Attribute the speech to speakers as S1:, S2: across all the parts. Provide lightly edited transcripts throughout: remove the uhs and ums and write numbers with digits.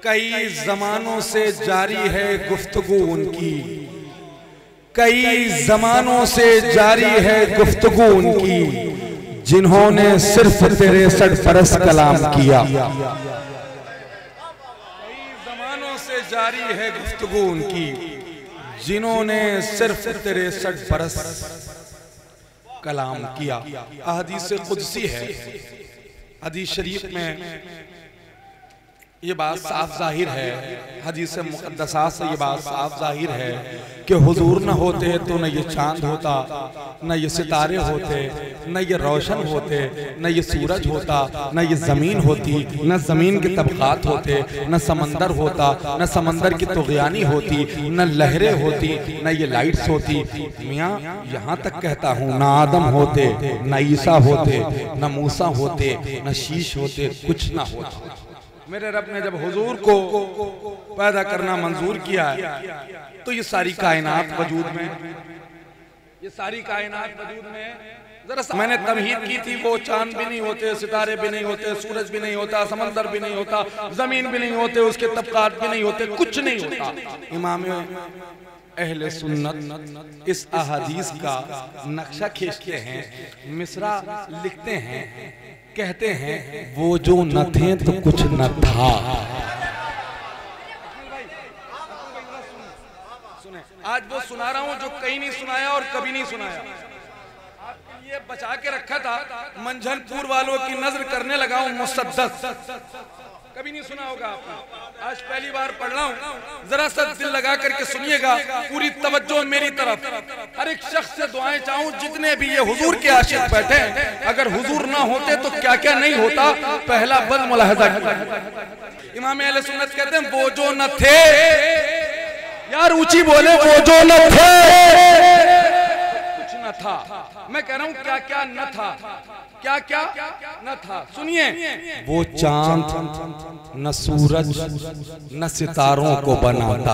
S1: कई जमानों से जारी है गुफ्तगू उनकी, कई जमानों से जारी है गुफ्तगू उनकी, जिन्होंने सिर्फ 63 बरस कलाम किया। कई जमानों से जारी है गुफ्तगू उनकी, जिन्होंने सिर्फ 63 बरस कलाम किया। अहदीस कुदसी है, हदीस शरीफ में ये बात साफ जाहिर है, हदीस मुक़द्दसा से ये बात साफ जाहिर है कि हुजूर न होते तो न ये चांद होता, न ये सितारे होते, न ये रोशन होते, न ये सूरज होता, न ये ज़मीन होती, न ज़मीन के तबक़ात होते, न समंदर होता, न समंदर की तुग़यानी होती, न लहरें होती, न ये लाइट्स होती। मियाँ यहाँ तक कहता हूँ, न आदम होते, न ईसा होते, न मूसा होते, न शीश होते, कुछ ना होता। मेरे रब ने जब हुजूर को पैदा करना मंजूर किया है तो ये सारी कायनात वजूद में, ये सारी कायनात वजूद में। जरा मैंने तमहीद की थी, वो चांद भी नहीं होते, सितारे भी नहीं होते, सूरज भी नहीं होता, समंदर भी नहीं होता, जमीन भी नहीं होते, उसके तबकात भी नहीं होते, कुछ नहीं होता। इमाम अहले सुन्नत इस अहादीस का नक्शा खींचते हैं, मिसरा लिखते हैं, कहते हैं वो जो न थे तो कुछ न था। सुने, आज वो सुना रहा हूं जो कहीं नहीं सुनाया और कभी नहीं सुनाया। आपके लिए बचा के रखा था, मंझनपुर वालों की नजर करने लगा हूं मुसद्दस, कभी नहीं सुना होगा आपने, आज पहली बार पढ़ रहा हूँ। जरा सा दिल लगा करके सुनिएगा, पूरी तवज्जो मेरी तरफ। हर एक शख्स से दुआएं चाहूँ, जितने भी ये हुजूर के आशिक बैठे, अगर हुजूर ना होते तो क्या क्या नहीं होता, पहला बद मुलाहजा। इमाम अहले सुन्नत कहते हैं वो जो न थे, यार ऊंची बोले, वो जो न थे कुछ न था। मैं कह रहा हूँ क्या क्या न था, क्या क्या न था। सुनिए, वो चांद न सूरज न सितारों को बनाता,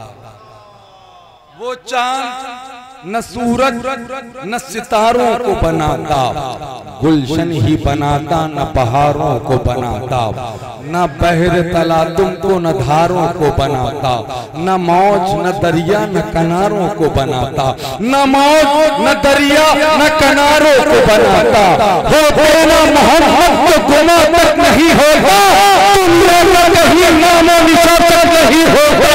S1: वो चांद न सूरज न सितारों को बनाता, गुलशन ही बनाता न बहारों को बनाता, न बहर तला तुमको न धारों को बनाता, न मौज न दरिया न किनारों को बनाता, न मौज न दरिया न किनारों को बनाता। होते न मोहम्मद तो गुमा तक नहीं होगा, दुनिया का कहीं नामो निशान तक नहीं होगा।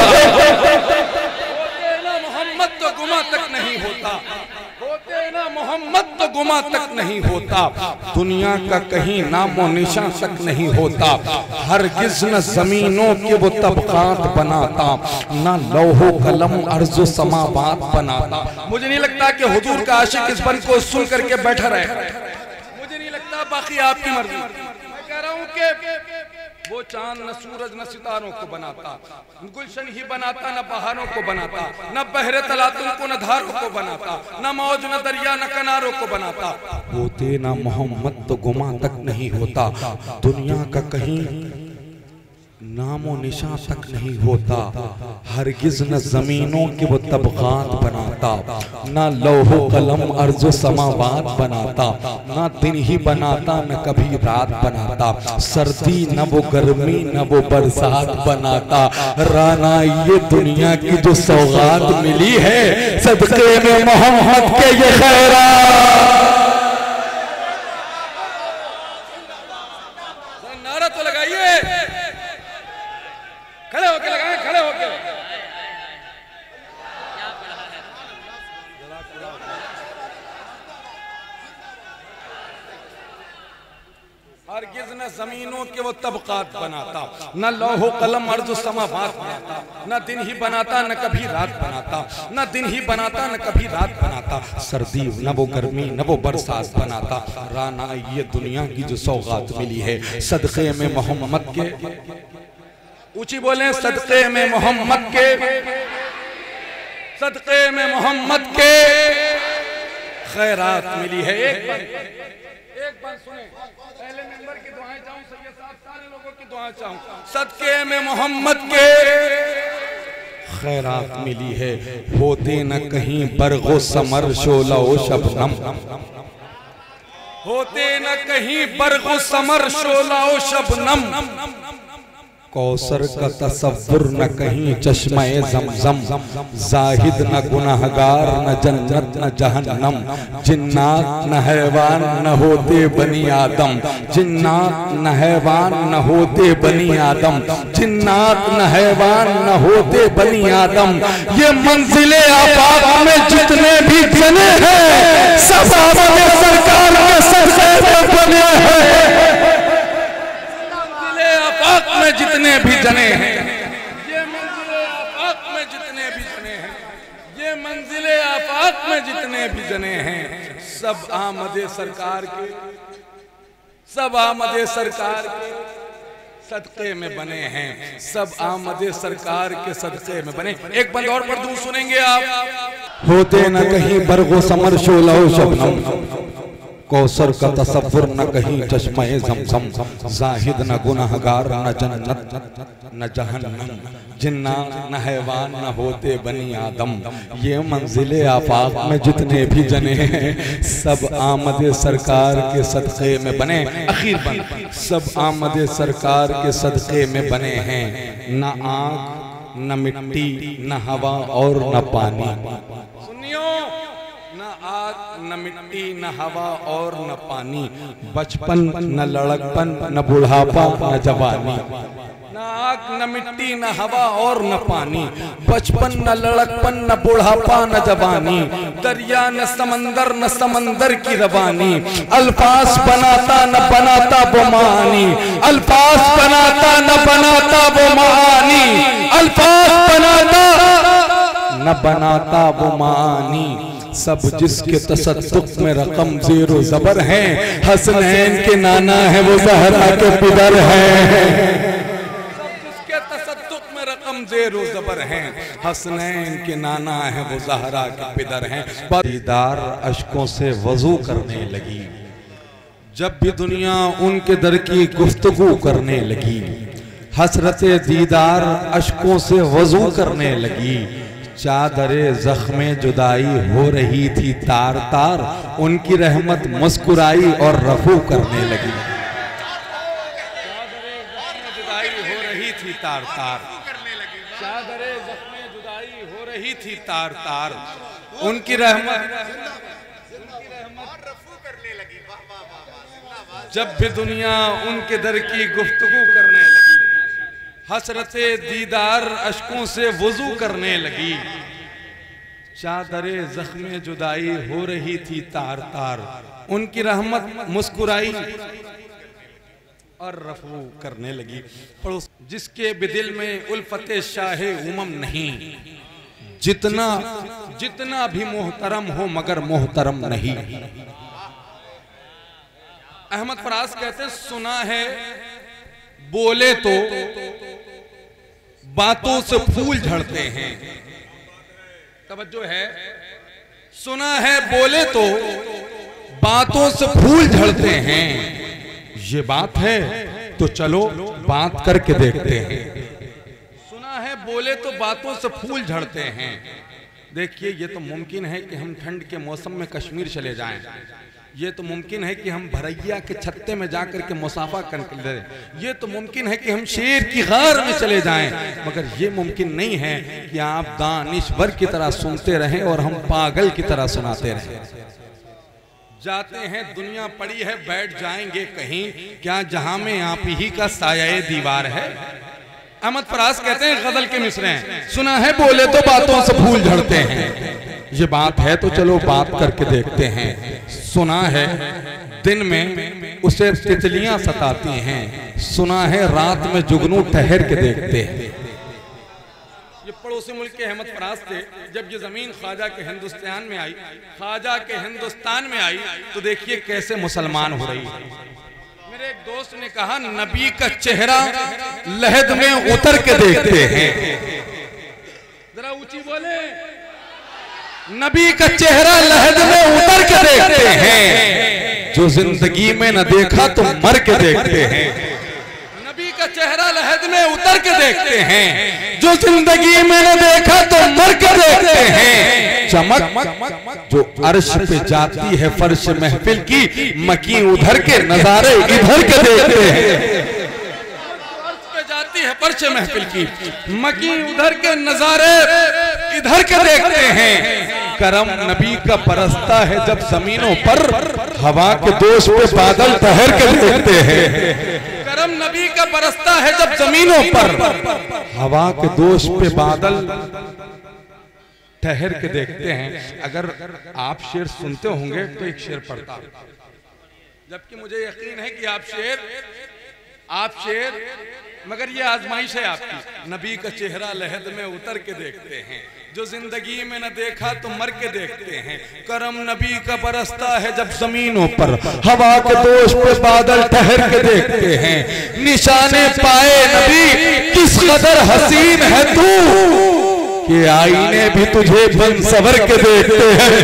S1: मोहम्मद तो गुमा तक नहीं होता, दुनिया का कहीं नामो निशान तक नहीं होता। हरगिज़ न जमीनों के वो तबकात बनाता, न लौहो कलम अर्ज़ो समावात बनाता। मुझे नहीं लगता कि हुजूर का आशिक इस बंद को सुन करके बैठा रहे, मुझे नहीं लगता, बाकी आपकी मर्जी। मैं कह रहा हूँ कि वो चांद न सूरज न सितारों को बनाता, गुलशन ही बनाता न बहारों को बनाता, न बहरे तलातुम को न धारों को बनाता, न मौज न दरिया न किनारों को बनाता। होते ना मोहम्मद तो गुमा तक नहीं होता, दुनिया का कहीं नामो निशान तक नहीं होता। हरगिज़ न जमीनों के वो तबकात बनाता, न लौहो कलम अर्ज़ो समावात बनाता, न दिन ही बनाता न कभी रात बनाता, सर्दी न वो गर्मी न वो बरसात बनाता। राना ये दुनिया की जो सौगात मिली है, सदक़े में मोहम्मद के ये खैरात। नारा तो लगाइए, खड़े होके लगाएं, खड़े होके। हरगिज़ न जमीनों के वो तबकात बनाता, न लौहो कलम अर्ज़ो समावात बनाता, न दिन ही बनाता न कभी रात बनाता, न दिन ही बनाता न कभी रात बनाता, सर्दी न वो गर्मी न वो बरसात बनाता। राना ये दुनिया की जो सौगात मिली है, सदक़े में मोहम्मद के, ऊंची बोले, सदक़े में मोहम्मद के, सदक़े में मोहम्मद के खैरात मिली है। एक बार सुने, पहले मेंबर की दुआएं चाहूं, सैयद साहब सारे लोगों की दुआएं चाहूं। सदक़े में मोहम्मद के खैरात मिली है, होते न कहीं बरगो समर शोला ओ शबनम, होते न कहीं बरगो समर शोला ओ शबनम, कौसर का तसव्वुर न कहीं चश्मे ज़मज़म, जाहिद न गुनहगार न जन्नत न जहन्नम, जिन्नात न हैवान न होते बनी आदम, जिन्नात न हैवान न होते बनी आदम, जिन्नात न हैवान न होते बनी आदम। ये मंजिले आफाक में जितने भी जने हैं सब आमद सरकार के सदक़े में बने हैं। में जितने भी जने हैं, ये मंजिले आफाक में जितने भी जने हैं, ये मंजिले आफाक में जितने भी जने हैं, सब आमदे सरकार के, सब आमदे सरकार के सदक़े में बने हैं, सब आमदे सरकार के सदक़े में बने। एक बंद और पढ़ दूं, सुनेंगे आप। होते न कहीं बरगो समर शोला शबनम, कौसर का तसव्वुर न कहीं चश्मे ज़मज़म, जाहिद न गुनहगार न जन्नत न जहन्नम, जिन्नात न हैवान न होते बनी आदम। ये मंजिले आफाक में जितने भी जने हैं सब आमदे सरकार के सदक़े में बने। आखिर बन सब आमदे सरकार के सदक़े में बने हैं। न आँख न मिट्टी न हवा और न पानी, सुनियो, न आग न मिट्टी न हवा और न पानी, बचपन न लड़कपन न बुढ़ापा न जवानी। न आग न मिट्टी न हवा और न पानी, बचपन न लड़कपन न बुढ़ापा न जवानी, दरिया न समंदर न समंदर की रवानी, अल्फाज बनाता न बनाता वो मानी, अल्फाज बनाता न बनाता वो मानी, अल्फाज बनाता न बनाता वो मानी। सब जिसके तसद्दुक में रकम ज़ेरो ज़बर हैं, हसनैन के नाना है वो ज़हरा के पिदर हैं। सब जिसके तसद्दुक में रकम ज़ेरो ज़बर हैं, हसनैन के नाना है वो ज़हरा के पिदर हैं। दीदार अश्कों से वज़ू करने लगी, जब भी दुनिया उनके दर की गुफ्तगू करने लगी, हसरते दीदार अश्कों से वज़ू करने लगी। चादरे ज़ख्मे जुदाई हो रही थी तार तार, उनकी रहमत मुस्कुराई और रफू करने लगी। चादरे ज़ख्मे जुदाई हो रही थी तार तार, चादरे ज़ख्मे जुदाई हो रही थी तार तार, उनकी रहमत रफू करने लगी। जब भी दुनिया उनके दर की गुफ्तगू करने लगी, हसरते दीदार अश्कों से वज़ू करने लगी। चादरे ज़ख्मे जुदाई हो रही थी तार तार, उनकी रहमत मुस्कुराई और रफू करने लगी। पड़ोस जिसके बिदिल में उल्फते शाहे उमम नहीं, जितना जितना भी मोहतरम हो मगर मोहतरम नहीं। अहमद फराज कहते सुना है बोले तो बातों से फूल झड़ते हैं, तवज्जो है, सुना है बोले तो बातों से फूल झड़ते हैं, ये बात है तो चलो बात करके देखते हैं। सुना है बोले तो बातों से फूल झड़ते हैं। देखिए ये तो मुमकिन है कि हम ठंड के मौसम में कश्मीर चले जाएं, ये तो मुमकिन है कि हम भरैया के छत्ते में जाकर के मुसाफा कर लें, ये तो मुमकिन है कि हम शेर की गार में चले जाएं, मगर ये मुमकिन नहीं है कि आप दानिश्वर की तरह सुनते रहें और हम पागल की तरह सुनाते रहें। जाते हैं दुनिया पड़ी है बैठ जाएंगे कहीं, क्या जहां में आप ही का साया दीवार है। अहमद फराज कहते हैं गजल के मिसरे हैं, सुना है बोले तो बातों से फूल झड़ते हैं, ये बात है तो चलो बात करके देखते हैं। सुना है दिन में उसे तितलियां सताती हैं, सुना है रात में जुगनू ठहर के देखते हैं। ये पड़ोसी मुल्क के अहमद फराज थे। जब ये जमीन ख्वाजा के हिंदुस्तान में आई, ख्वाजा के हिंदुस्तान में आई, तो देखिए कैसे मुसलमान हो रही है। मेरे एक दोस्त ने कहा नबी का चेहरा लहद में उतर के देखते हैं। जरा ऊंची बोले, नबी का चेहरा लहद में उतर के देखते हैं, जो जिंदगी में न देखा तो मर के देखते हैं। नबी का चेहरा लहद में उतर के देखते हैं, जो जिंदगी में न देखा तो मर के देखते हैं। चमक जो अर्श पे जाती है फर्श महफिल की, मकी उधर के नजारे इधर के देखते हैं। अर्श पे जाती है पर्चे महफिल की, मकी उधर के नजारे इधर के देखते हैं। करम नबी का बरसता है जब जमीनों पर, हवा के दोष पे बादल ठहर के देखते हैं। करम नबी का बरसता है जब जमीनों पर, हवा के दोष पे बादल ठहर के देखते हैं। अगर आप शेर सुनते होंगे तो एक शेर पढ़ता, जबकि मुझे यकीन है कि आप शेर मगर ये आजमाइश है आपकी। नबी का चेहरा लहद में उतर के देखते हैं, जो जिंदगी में न देखा तो मर के देखते हैं। करम नबी का बरसता है जब जमीनों पर, हवा के दोष पे बादल ठहर के देखते हैं। निशाने पाए नबी किस कदर हसीन है तू, कि आईने भी तुझे बन सवर के देखते हैं।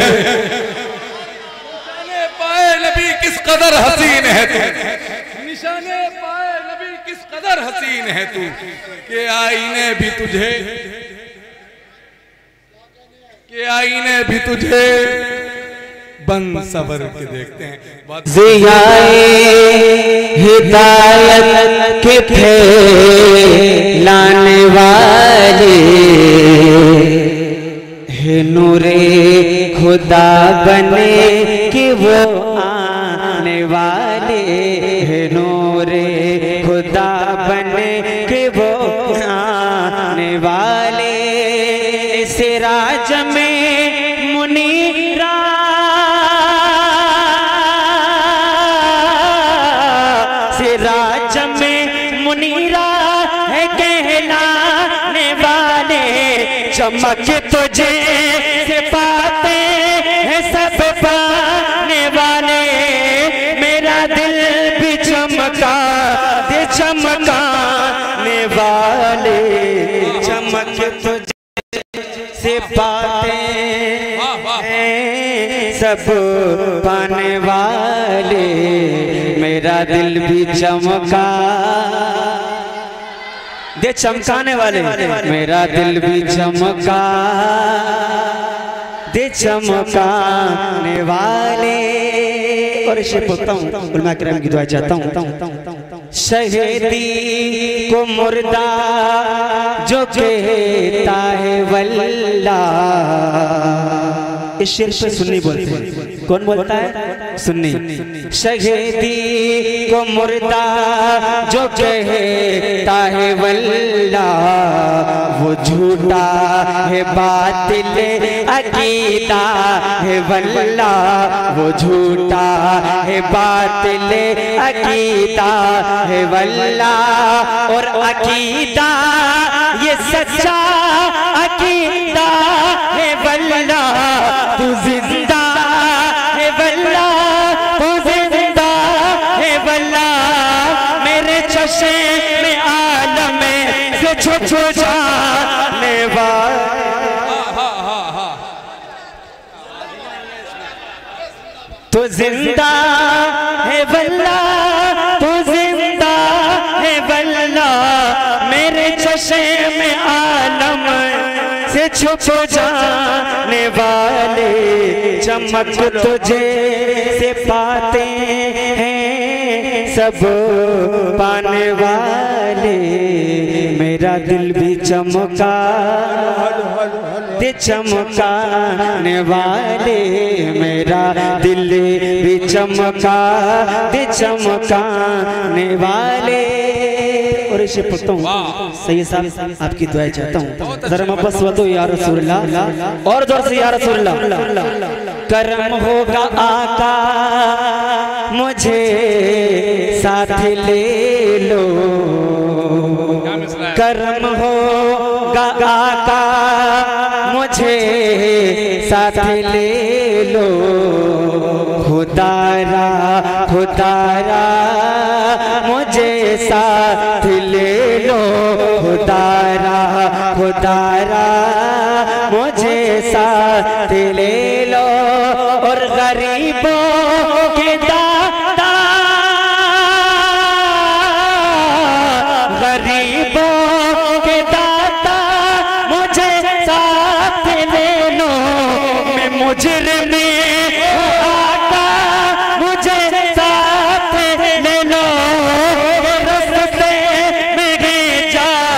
S1: निशाने पाए नबी किस कदर हसीन है तू, निशाने पाए नबी किस कदर हसीन है तू, कि आईने भी तुझे बन सवर के देखते हैं।
S2: ज़ियाए हिदायत के फैलाने वाले है, नूरे खुदा बने कि वो आने वाले है, नूरे खुदा बने कि वो आने वाले। सिराज में मुनीरा सिराज में मुनीरा है कहलाने वाले, चमक तुझे से पाते हैं सब पाने वाले। मेरा दिल भी चमका दे चमकाने वाले, चमक तुझे से पाते हैं सब पाने वाले। मेरा दिल भी चमका दे चमकाने वाले, मेरा दिल भी चमका दे चमकाने वाले। और इसे बोलता हूँ, उलमा किराम की दुआ चाहता हूँ। शहीदी को मुर्दा जो कहता है वल्ला, इस शेर पे सुन्नी बोलते हैं। कौन बोलता है? सुन्नी। शहीदी को मुर्दा जो कहता है वल्ला, वो झूठा है बातिल अकीदा है वल्ला, वो झूठा है बातिल अकीदा है वल्ला। और अकीदा ये सच्चा अकीदा है वल्ला, तू जिंदा है वल्ला, तू जिंदा है वल्ला। मेरे चशे में आलम से छुप जाने वाला, तू जिंदा है वल्ला, तू जिंदा है वल्ला। मेरे चशे में आलम से छुप जाने वाले, चमक तुझे से पाते हैं सब पाने वाले। मेरा दिल भी चमका दे चमकाने वाले, मेरा दिल भी चमका दे चमकाने वाले। और इसे पढ़ता हूँ, सही साहब आपकी दुआएं चाहता हूँ। जरा मोहब्बत से बताओ या रसूलुल्लाह, और जोर से या रसूलुल्लाह। करम होगा आका मुझे साथ ले लो, करम होगा आका मुझे साथ ले लो। खुदारा खुदारा मुझे साथ ले लो, खुदारा खुदारा मुझे साथ ले लो। और गरीबों के दाता, गरीबों के दाता मुझे साथ ले लो। मैं मुजरिम आका मुझे साथ ले लो, रस्ते मेरे जा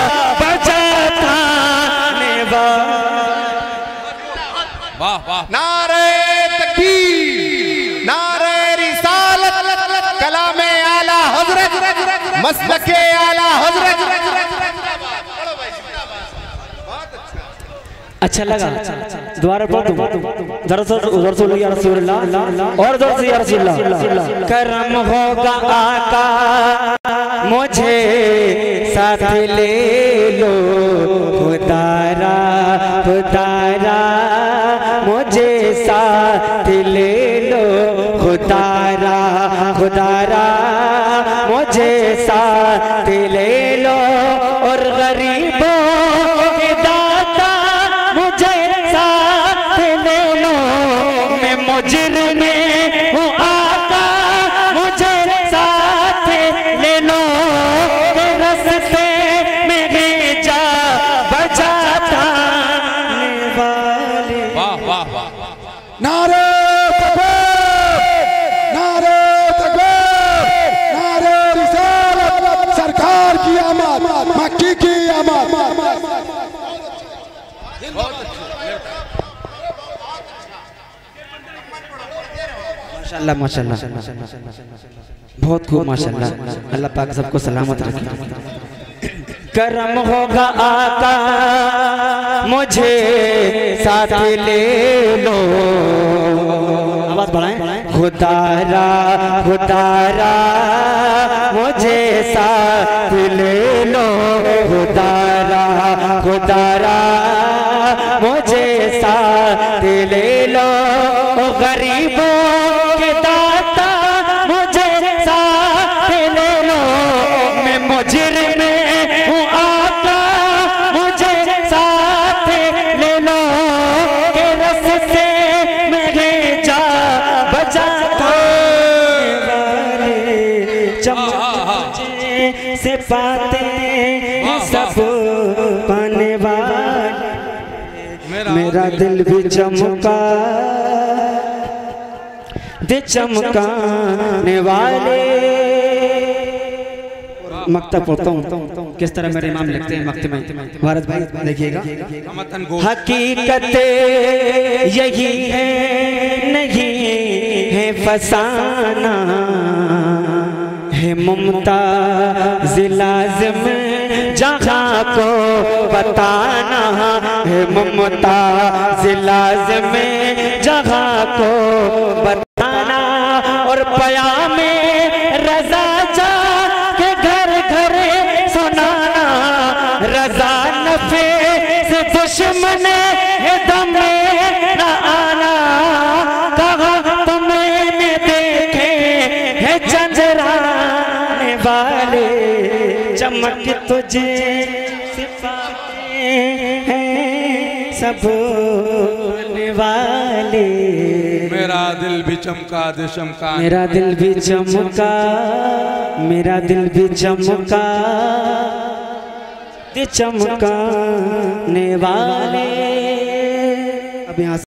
S3: मसलके आला हजरत।
S2: अच्छा लगा, दोबारा पढ़ दूं। रसूल या रसूलुल्लाह और दरस या रसूलुल्लाह। करम होगा आका मुझे साथ ले लो, खुदारा खुदारा मुझे साथ ले लो, खुदारा खुदारा मुझे साथ ले लो। और गरीबों के दाता मुझे साथ ले लो, मैं मुजरिम हूँ आका मुझे साथ ले लो। रस्ते में जा बजाता वाले।
S1: वाह वाह वाह,
S4: नारे तकबीर, नारे तकबीर, नारे रिसालत, सरकार की आमद, मक्की की आमद।
S2: माशाल्लाह माशाल्लाह, बहुत खूब माशाल्लाह। अल्लाह पाक सबको सलामत रखे। करम होगा आका मुझे साथ ले लो, आवाज बढ़ाएं। खुदारा खुदारा मुझे साथ ले लो, खुदारा खुदारा मुझे साथ ले लो। गरीबों के दाता मुझे साथ ले लो, मैं मुजरिम हूँ आका मुझे साथ ले लो। के रस्ते मेरे जा बजाता वाले, चमचे से पाते सब पाने वाले। मेरा दिल भी चमका दे चमकाने वाले। मक्ता पढ़ता हूँ किस तरह मेरे इमाम लिखते हैं मक्ते में। भारत भाई देखिएगा, हकीकत यही है नहीं है फसाना, है मुमताज़ लाज़िम जहाँ को बताना, है मुमताज़ लाज़िम जहाँ को बताना। और पयामे रज़ा जा के घर घर सुनाना, रज़ा नफ़े से दुश्मन है दम न आना। कहा तुमने देखे है चंद्राने वाले, चमक तुझे सिफाते हैं सब वाले।
S1: मेरा दिल भी चमका दे चमका,
S2: मेरा दिल भी चमका, मेरा दिल भी चमका दे चमकाने वाले। अब यहाँ